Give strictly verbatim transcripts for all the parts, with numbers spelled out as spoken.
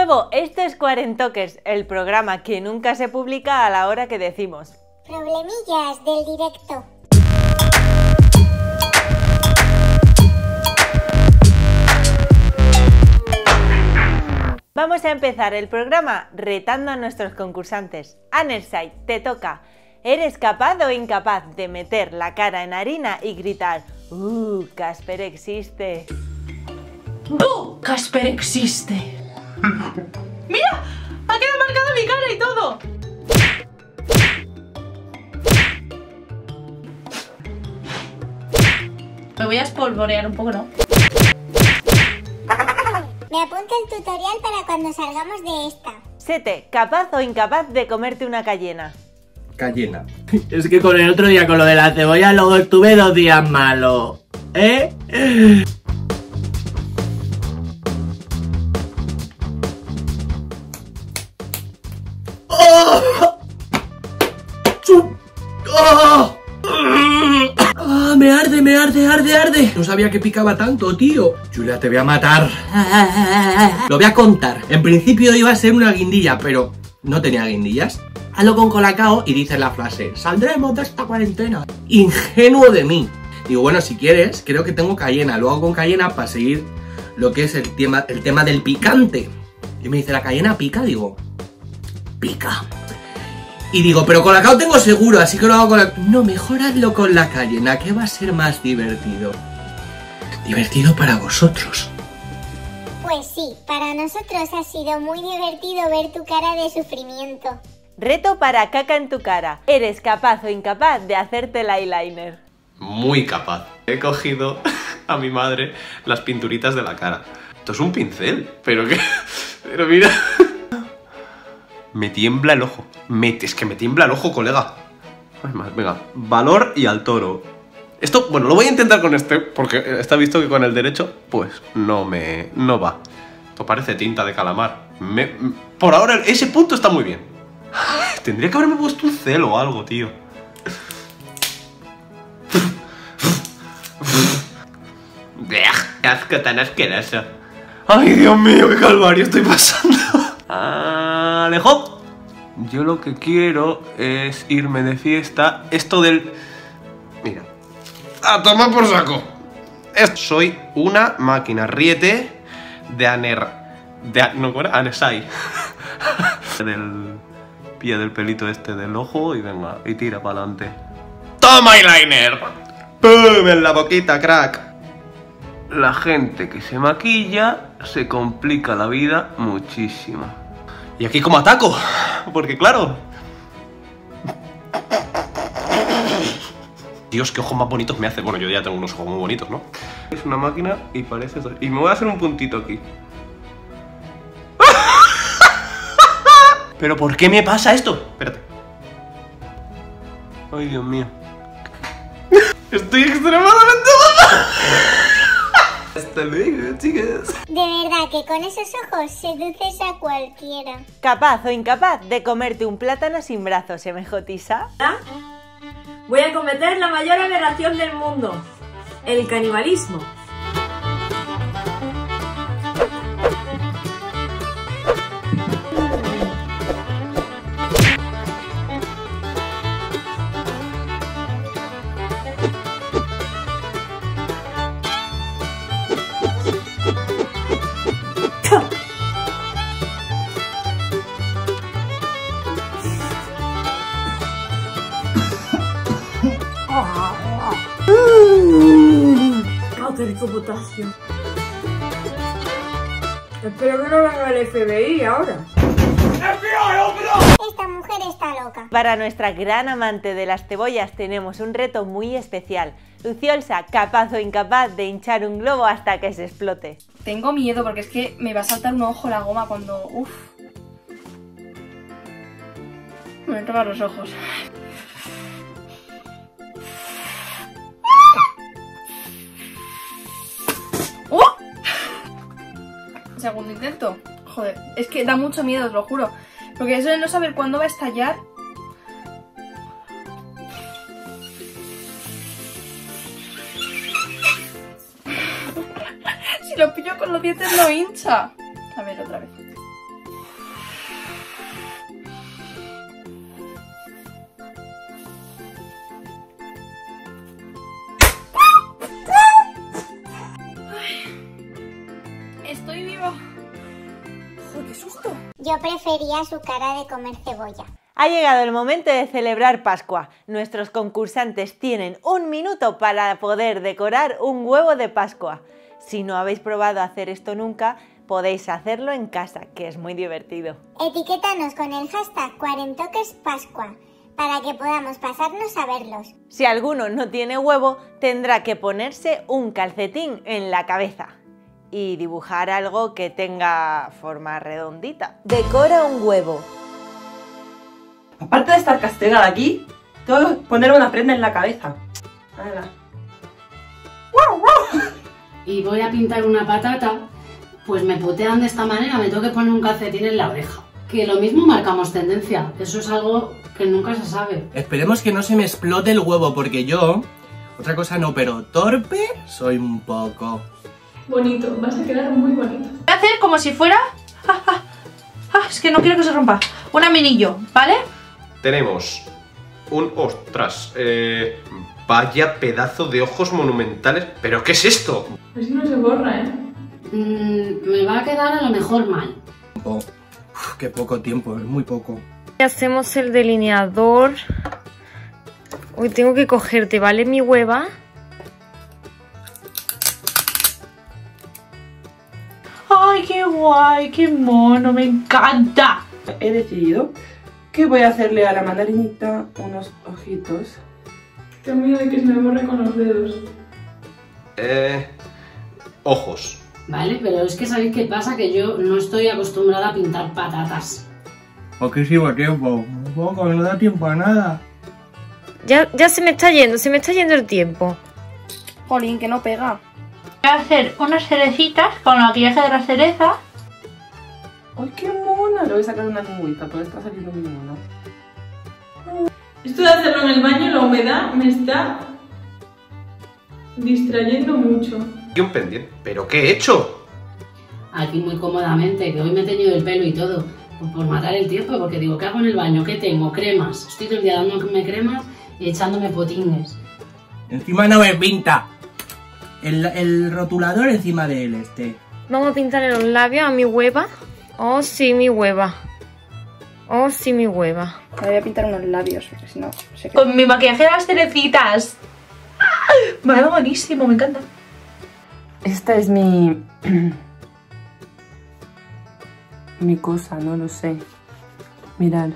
nuevo, esto es Cuarentoques, el programa que nunca se publica a la hora que decimos. Problemillas del directo. Vamos a empezar el programa retando a nuestros concursantes. Anerside, te toca. ¿Eres capaz o incapaz de meter la cara en harina y gritar ¡Uh, Casper existe! ¡Uh, Casper existe! ¡Mira! ¡Ha quedado marcada mi cara y todo! Me voy a espolvorear un poco, ¿no? Me apunto el tutorial para cuando salgamos de esta. Sete, ¿capaz o incapaz de comerte una cayena? Cayena. Es que con el otro día, con lo de la cebolla, luego estuve dos días malo. ¿Eh? ¡Oh! ¡Oh! ¡Oh! Me arde, me arde, arde, arde. No sabía que picaba tanto, tío. Julia, te voy a matar. Lo voy a contar. En principio iba a ser una guindilla, pero no tenía guindillas. Hazlo con colacao y dices la frase: saldremos de esta cuarentena. Ingenuo de mí. Digo, bueno, si quieres, creo que tengo cayena. Lo hago con cayena para seguir lo que es el tema, el tema del picante. Y me dice, ¿la cayena pica? Digo, pica. Y digo, pero colacao tengo seguro, así que lo hago con la... No, mejor hazlo con la cayena, que va a ser más divertido. Divertido para vosotros. Pues sí, para nosotros ha sido muy divertido ver tu cara de sufrimiento. Reto para caca en tu cara. ¿Eres capaz o incapaz de hacerte el eyeliner? Muy capaz. He cogido a mi madre las pinturitas de la cara. Esto es un pincel, pero qué... Pero mira... Me tiembla el ojo. Me... Es que me tiembla el ojo, colega. Ay, más, venga, valor y al toro. Esto, bueno, lo voy a intentar con este, porque está visto que con el derecho, pues, no me... no va. Esto parece tinta de calamar. Me... Por ahora, ese punto está muy bien. Tendría que haberme puesto un celo o algo, tío. ¡Qué asco tan asqueroso! ¡Ay, Dios mío, qué calvario estoy pasando! ¡Alejo! Yo lo que quiero es irme de fiesta. Esto del... Mira. ¡A tomar por saco! Soy una máquina. Ríete de Aner... De... No, ¿cómo era? Anesai. Del... Pilla del pelito este del ojo y venga, y tira para adelante. ¡Toma eyeliner! ¡Pum! En la boquita, crack. La gente que se maquilla se complica la vida muchísimo. ¿Y aquí cómo ataco? Porque claro... Dios, qué ojos más bonitos me hace. Bueno, yo ya tengo unos ojos muy bonitos, ¿no? Es una máquina y parece... Y me voy a hacer un puntito aquí. ¿Pero por qué me pasa esto? Espérate. Ay, Dios mío. Estoy extremadamente guapa. Hasta luego, chicas. De verdad que con esos ojos seduces a cualquiera. ¿Capaz o incapaz de comerte un plátano sin brazos, M J Isa? Voy a cometer la mayor aberración del mundo: el canibalismo. ¡Oh, qué rico potasio! Espero que no venga el F B I ahora. Esta mujer está loca. Para nuestra gran amante de las cebollas tenemos un reto muy especial. Luciolsa, ¿capaz o incapaz de hinchar un globo hasta que se explote? Tengo miedo porque es que me va a saltar un ojo la goma cuando... Uf. Me voy a tapar los ojos. ¡Oh! Segundo intento. Joder, es que da mucho miedo, os lo juro. Porque eso de no saber cuándo va a estallar. Si lo pillo con los dientes no hincha. A ver, otra vez. Uy, qué susto. Yo prefería su cara de comer cebolla. Ha llegado el momento de celebrar Pascua. Nuestros concursantes tienen un minuto para poder decorar un huevo de Pascua. Si no habéis probado hacer esto nunca, podéis hacerlo en casa, que es muy divertido. Etiquétanos con el hashtag cuarentoquespascua para que podamos pasarnos a verlos. Si alguno no tiene huevo, tendrá que ponerse un calcetín en la cabeza y dibujar algo que tenga forma redondita. Decora un huevo. Aparte de estar castigada aquí, tengo que ponerme una prenda en la cabeza. ¡Hala! Y voy a pintar una patata, pues me putean de esta manera, me tengo que poner un calcetín en la oreja. Que lo mismo marcamos tendencia, eso es algo que nunca se sabe. Esperemos que no se me explote el huevo, porque yo, otra cosa no, pero torpe soy un poco. Bonito, vas a quedar muy bonito. Voy a hacer como si fuera... Ah, ah, ah, es que no quiero que se rompa. Un aminillo, ¿vale? Tenemos un... ¡Ostras! Eh, vaya pedazo de ojos monumentales. ¿Pero qué es esto? Así no se borra, ¿eh? Mm, me va a quedar a lo mejor mal. Oh, uf, qué poco tiempo, es muy poco. Hacemos el delineador. Hoy tengo que cogerte, ¿vale? Mi hueva. ¡Ay, qué guay! ¡Qué mono! ¡Me encanta! He decidido que voy a hacerle a la mandarinita unos ojitos. Tengo miedo de que se me borre con los dedos. Eh... Ojos. Vale, pero es que ¿sabéis qué pasa? Que yo no estoy acostumbrada a pintar patatas. Poquísimo tiempo, un poco, no da tiempo a nada. Ya, ya se me está yendo, se me está yendo el tiempo. Jolín, que no pega. Voy a hacer unas cerecitas con el maquillaje de la cereza. ¡Ay, qué mona! Le voy a sacar una lengüita, pero está saliendo muy mona. Esto de hacerlo en el baño, la humedad me está distrayendo mucho. Y un pendiente. ¿Pero qué he hecho? Aquí muy cómodamente, que hoy me he teñido el pelo y todo. Pues por matar el tiempo, porque digo, ¿qué hago en el baño? ¿Qué tengo? Cremas. Estoy todo el día dándome cremas y echándome potines. Encima no me pinta. El, el rotulador encima de él este. Vamos a pintarle los labios a mi hueva. Oh, sí, mi hueva. Oh, sí, mi hueva. Me voy a pintar unos labios, porque si no se queda. Con mi maquillaje de las cerecitas. Me ha quedado buenísimo, me encanta. Esta es mi... mi cosa, no lo sé. Mirad.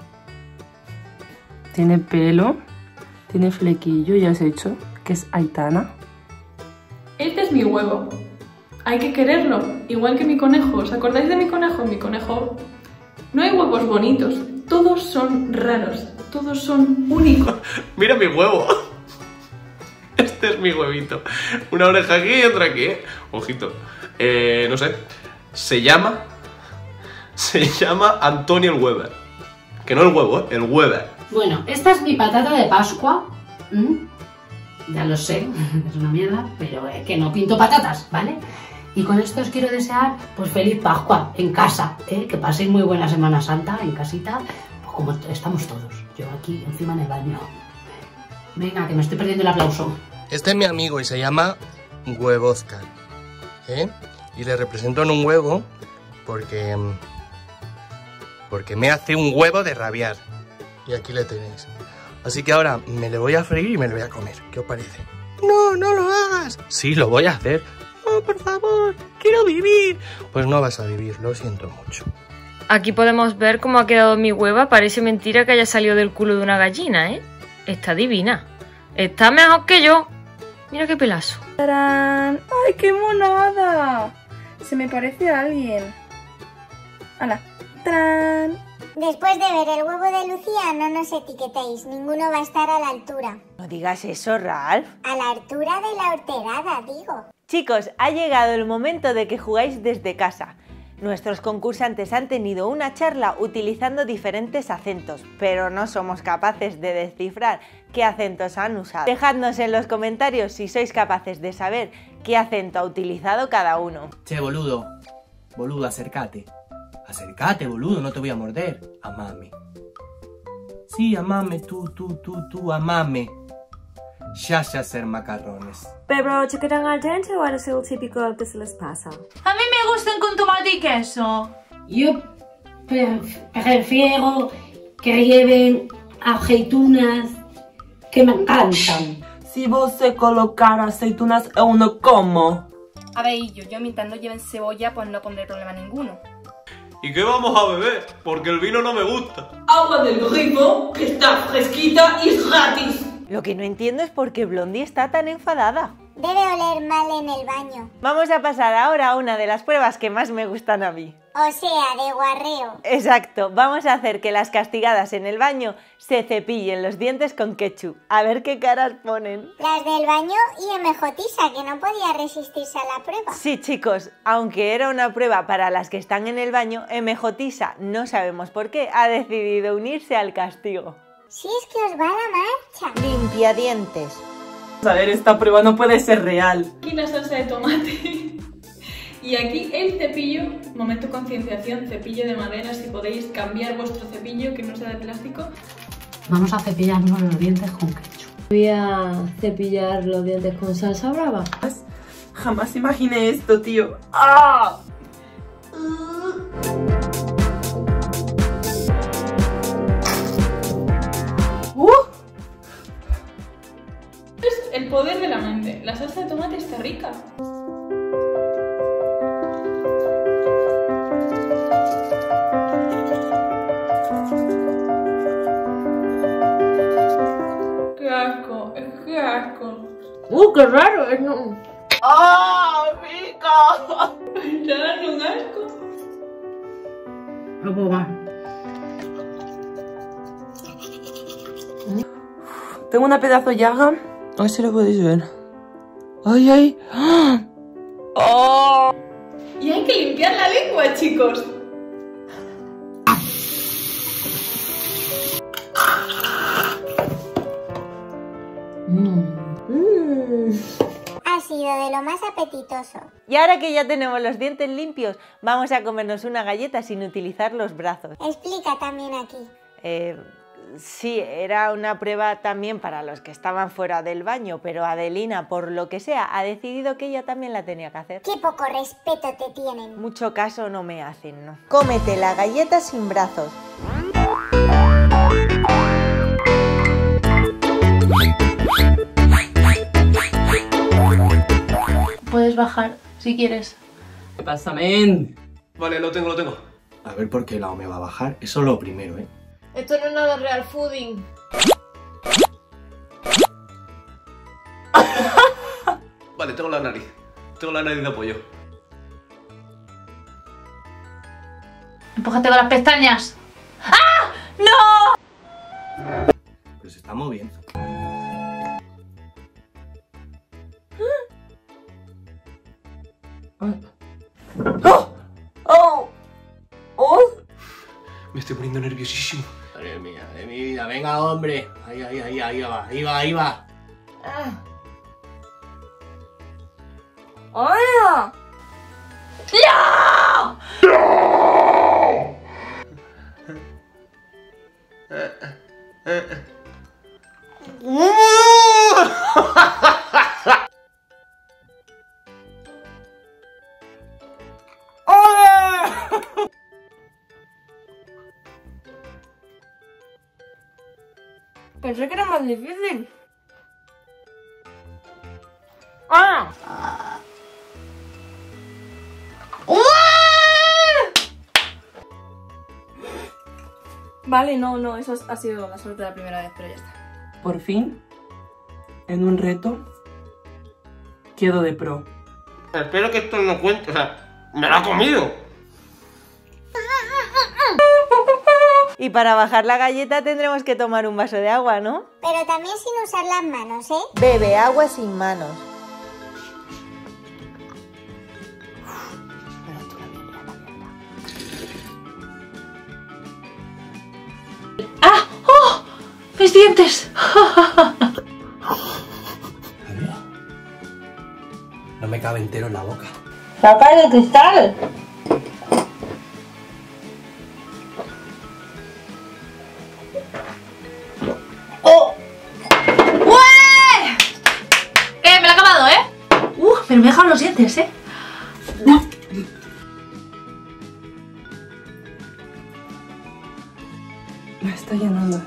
Tiene pelo, tiene flequillo, ya os he hecho, que es Aitana. Este es mi huevo. Hay que quererlo, igual que mi conejo. ¿Os acordáis de mi conejo? Mi conejo... No hay huevos bonitos, todos son raros, todos son únicos. Mira mi huevo. Este es mi huevito. Una oreja aquí y otra aquí, ¿eh? Ojito. Eh, no sé. Se llama... Se llama Antonio el Weber. Que no el huevo, ¿eh? El Weber. Bueno, esta es mi patata de Pascua. ¿Mm? Ya lo sé, es una mierda, pero es que no pinto patatas, ¿vale? Y con esto os quiero desear, pues feliz Pascua en casa, ¿eh? Que paséis muy buena Semana Santa en casita, pues como estamos todos, yo aquí encima en el baño. Venga, que me estoy perdiendo el aplauso. Este es mi amigo y se llama Huevoscar, ¿eh? Y le represento en un huevo porque... porque me hace un huevo de rabiar. Y aquí le tenéis. Así que ahora me le voy a freír y me lo voy a comer. ¿Qué os parece? No, no lo hagas. Sí, lo voy a hacer. No, por favor, quiero vivir. Pues no vas a vivir, lo siento mucho. Aquí podemos ver cómo ha quedado mi hueva. Parece mentira que haya salido del culo de una gallina, ¿eh? Está divina. Está mejor que yo. Mira qué pelazo. ¡Tarán! ¡Ay, qué monada! Se me parece a alguien. ¡Hala! ¡Tarán! Después de ver el huevo de Lucía, no nos etiquetéis, ninguno va a estar a la altura. No digas eso, Ralph. A la altura de la horterada, digo. Chicos, ha llegado el momento de que jugáis desde casa. Nuestros concursantes han tenido una charla utilizando diferentes acentos, pero no somos capaces de descifrar qué acentos han usado. Dejadnos en los comentarios si sois capaces de saber qué acento ha utilizado cada uno. Che, boludo. Boludo, acércate. Acércate, boludo, no te voy a morder. Amame. Sí, amame, tú, tú, tú, tú, amame. Ya sé hacer macarrones. Pero, ¿chocolate al dente o eres el típico que se les pasa? A mí me gustan con tomate y queso. Yo prefiero que lleven aceitunas que me encantan. Si vos se colocar aceitunas, yo no como. A ver, yo, yo mientras no lleven cebolla, pues no pondré problema ninguno. ¿Y qué vamos a beber? Porque el vino no me gusta. Agua del grifo, que está fresquita y es gratis. Lo que no entiendo es por qué Blondie está tan enfadada. Debe oler mal en el baño. Vamos a pasar ahora a una de las pruebas que más me gustan a mí. O sea, de guarreo. Exacto, vamos a hacer que las castigadas en el baño se cepillen los dientes con ketchup. A ver qué caras ponen. Las del baño y M J Tisa, que no podía resistirse a la prueba. Sí, chicos, aunque era una prueba para las que están en el baño, M J Tisa, no sabemos por qué, ha decidido unirse al castigo. Si es que os va la marcha. Limpiadientes. A ver, esta prueba no puede ser real. Aquí la salsa de tomate. Y aquí el cepillo, momento concienciación, cepillo de madera, si podéis cambiar vuestro cepillo que no sea de plástico. Vamos a cepillarnos los dientes con ketchup. Voy a cepillar los dientes con salsa brava. Jamás imaginé esto, tío. ¡Ah! Uh. Es el poder de la mente. La salsa de tomate está rica. ¡Qué asco! ¡Qué asco! ¡Uh, qué raro! Es no... ¡Ah, pica! ¡Está dando un asco! No puedo más. Tengo una pedazo de llaga. A ver si lo podéis ver. ¡Ay, ay! ¡Oh! Y hay que limpiar la lengua, chicos. Ha sido de lo más apetitoso. Y ahora que ya tenemos los dientes limpios, vamos a comernos una galleta sin utilizar los brazos. Explica también aquí. Eh, sí, era una prueba también para los que estaban fuera del baño, pero Adelina, por lo que sea, ha decidido que ella también la tenía que hacer. Qué poco respeto te tienen. Mucho caso no me hacen, ¿no? Cómete la galleta sin brazos. Puedes bajar si quieres. ¿Qué pasa, men? Vale, lo tengo, lo tengo. A ver por qué lado me va a bajar. Eso es lo primero, ¿eh? Esto no es nada real fooding. Vale, tengo la nariz. Tengo la nariz de pollo. Empújate con las pestañas. ¡Ah! ¡No! Pero se está moviendo. ¡Oh! ¡Oh! ¡Oh! Me estoy poniendo nerviosísimo. Madre mía, de mi vida. Venga, hombre. Ahí, ahí, ahí, ahí va, ahí va, ahí va. Ah. ¡Hola! ¡No! Pensé que era más difícil. ¡Ah! Vale, no, no, eso ha sido la suerte de la primera vez, pero ya está. Por fin, en un reto, quedo de pro. Espero que esto no cuente. O sea, me lo ha comido. Y para bajar la galleta tendremos que tomar un vaso de agua, ¿no? Pero también sin usar las manos, ¿eh? Bebe agua sin manos. ¡Ah! ¡Oh! ¡Mis dientes! No me cabe entero en la boca. ¡Saca de cristal! ¡Oh! ¡Ué! ¡Eh! Me lo he acabado, ¿eh? ¡Uh! Pero me he dejado los dientes, ¿eh? Me está llenando.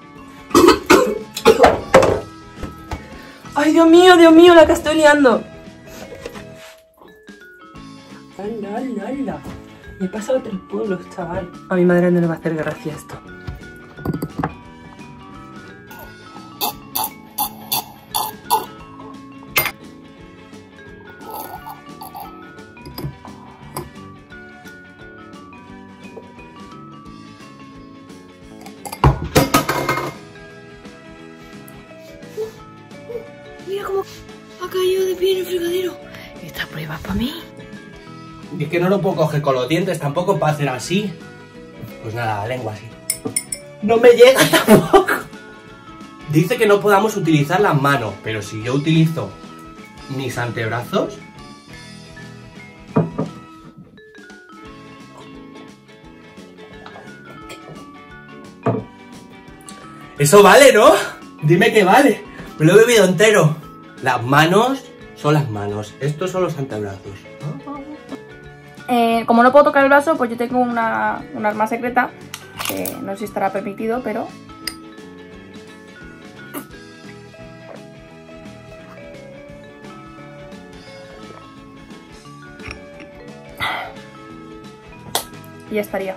¡Ay, Dios mío, Dios mío, la que estoy liando! ¡Hala, hala, hala! Me he pasado tres pueblos, chaval. A mi madre no le va a hacer gracia esto. Mira cómo ha caído de pie en el fregadero. ¿Esta prueba es para mí? Y es que no lo puedo coger con los dientes tampoco para hacer así. Pues nada, la lengua así. No me llega tampoco. Dice que no podamos utilizar las manos, pero si yo utilizo mis antebrazos... Eso vale, ¿no? Dime que vale. Me lo he bebido entero. Las manos son las manos. Estos son los antebrazos. Eh, como no puedo tocar el vaso, pues yo tengo una, una arma secreta. Que no sé si estará permitido, pero... Y ya estaría.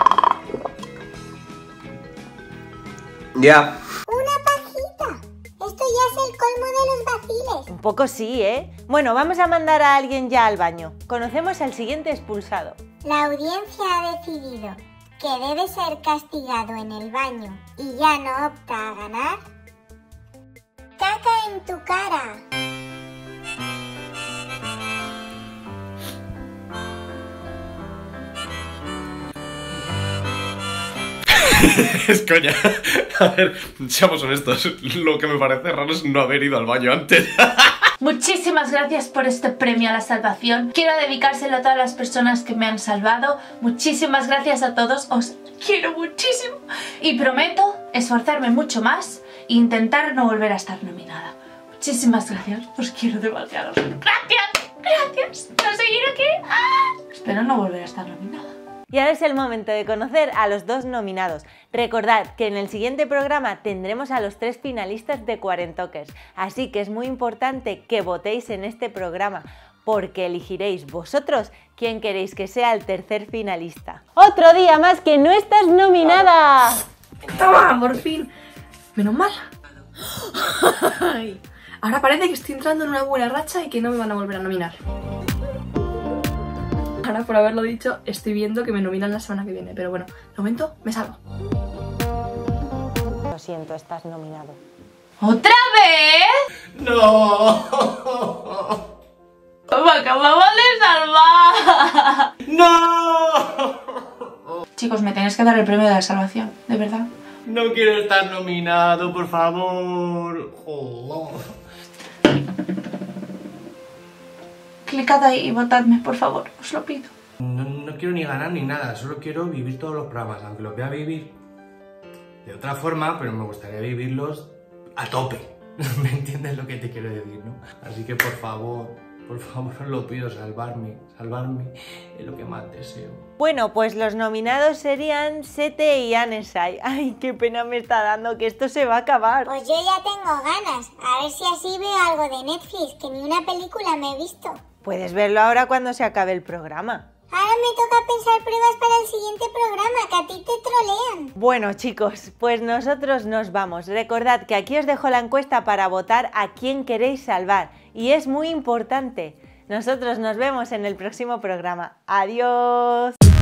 Ya. Una pajita. Esto ya es el colmo de los vaciles. Un poco sí, ¿eh? Bueno, vamos a mandar a alguien ya al baño. Conocemos al siguiente expulsado. La audiencia ha decidido que debe ser castigado en el baño y ya no opta a ganar. ¡Caca en tu cara! Es coña. A ver, seamos honestos. Lo que me parece raro es no haber ido al baño antes. Muchísimas gracias por este premio a la salvación. Quiero dedicárselo a todas las personas que me han salvado. Muchísimas gracias a todos. Os quiero muchísimo. Y prometo esforzarme mucho más e intentar no volver a estar nominada. Muchísimas gracias. Os quiero demasiado. Gracias. Gracias. ¿No seguir aquí? ¡Ah! Espero no volver a estar nominada. Y ahora es el momento de conocer a los dos nominados. Recordad que en el siguiente programa tendremos a los tres finalistas de Cuarentokers, así que es muy importante que votéis en este programa, porque elegiréis vosotros quién queréis que sea el tercer finalista. ¡Otro día más que no estás nominada! ¡Toma, por fin! Menos mal. Ahora parece que estoy entrando en una buena racha y que no me van a volver a nominar. Ahora, por haberlo dicho, estoy viendo que me nominan la semana que viene. Pero bueno, de momento me salvo. Lo siento, estás nominado. ¿Otra vez? ¡No! ¡Me acabamos de salvar! ¡No! Chicos, me tenéis que dar el premio de la salvación, de verdad. No quiero estar nominado, por favor. Oh. Clicad ahí y votadme, por favor, os lo pido. No, no quiero ni ganar ni nada, solo quiero vivir todos los programas, aunque los voy a vivir de otra forma, pero me gustaría vivirlos a tope. ¿Me entiendes lo que te quiero decir, no? Así que por favor, por favor os lo pido, salvarme, salvarme es lo que más deseo. Bueno, pues los nominados serían Sete y Anesai. Ay, qué pena me está dando que esto se va a acabar. Pues yo ya tengo ganas, a ver si así veo algo de Netflix, que ni una película me he visto. Puedes verlo ahora cuando se acabe el programa. Ahora me toca pensar pruebas para el siguiente programa, que a ti te trolean. Bueno, chicos, pues nosotros nos vamos. Recordad que aquí os dejo la encuesta para votar a quién queréis salvar. Y es muy importante. Nosotros nos vemos en el próximo programa. ¡Adiós!